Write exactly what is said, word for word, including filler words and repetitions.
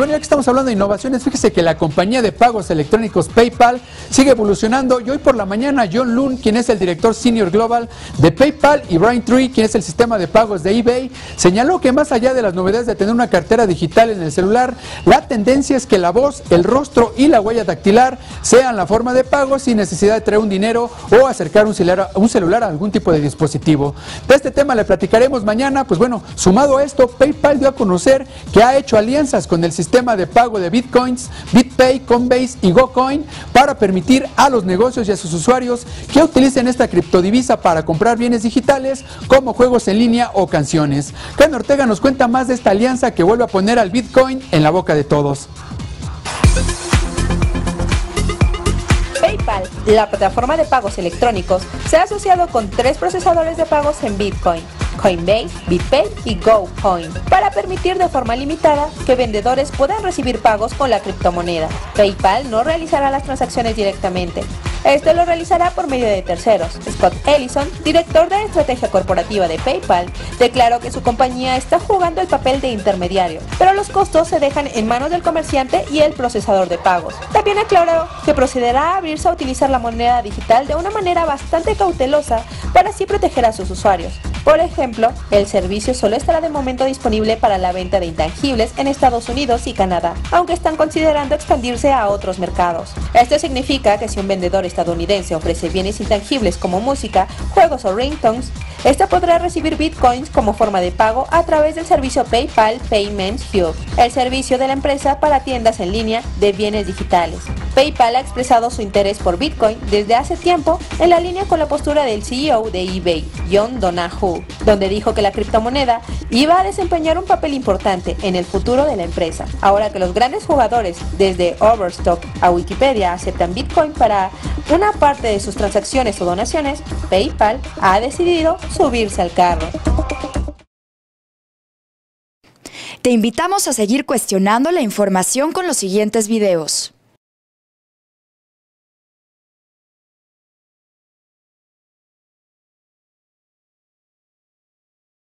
bueno, ya que estamos hablando de innovaciones, fíjese que la compañía de pagos electrónicos PayPal sigue evolucionando y hoy por la mañana John Lund, quien es el director senior global de PayPal, y Brian Tree, quien es el sistema de pagos de eBay, señaló que más allá de las novedades de tener una cartera digital en el celular, la tendencia es que la voz, el rostro y la huella dactilar sean la forma de pago sin necesidad de traer un dinero o acercar un celular, un celular a algún tipo de dispositivo. De este tema le platicaremos mañana. Pues bueno, sumado a esto, PayPal dio a conocer que ha hecho alianzas con el sistema de pago de Bitcoins, BitPay, Coinbase y GoCoin para permitir a los negocios y a sus usuarios que utilicen esta criptodivisa para comprar bienes digitales como juegos en línea o canciones. Karen Ortega nos cuenta más de esta alianza que vuelve a poner al Bitcoin en la boca de todos. PayPal, la plataforma de pagos electrónicos, se ha asociado con tres procesadores de pagos en Bitcoin, Coinbase, BitPay y GoCoin, para permitir de forma limitada que vendedores puedan recibir pagos con la criptomoneda. PayPal no realizará las transacciones directamente. Esto lo realizará por medio de terceros. Scott Ellison, director de estrategia corporativa de PayPal, declaró que su compañía está jugando el papel de intermediario, pero los costos se dejan en manos del comerciante y el procesador de pagos. También aclaró que procederá a abrirse a utilizar la moneda digital de una manera bastante cautelosa para así proteger a sus usuarios. Por ejemplo, el servicio solo estará de momento disponible para la venta de intangibles en Estados Unidos y Canadá, aunque están considerando expandirse a otros mercados. Esto significa que si un vendedor estadounidense ofrece bienes intangibles como música, juegos o ringtones, este podrá recibir bitcoins como forma de pago a través del servicio PayPal Payments Hub, el servicio de la empresa para tiendas en línea de bienes digitales. PayPal ha expresado su interés por Bitcoin desde hace tiempo, en la línea con la postura del C E O de eBay, John Donahoe, donde dijo que la criptomoneda iba a desempeñar un papel importante en el futuro de la empresa. Ahora que los grandes jugadores, desde Overstock a Wikipedia, aceptan Bitcoin para una parte de sus transacciones o donaciones, PayPal ha decidido subirse al carro. Te invitamos a seguir cuestionando la información con los siguientes videos.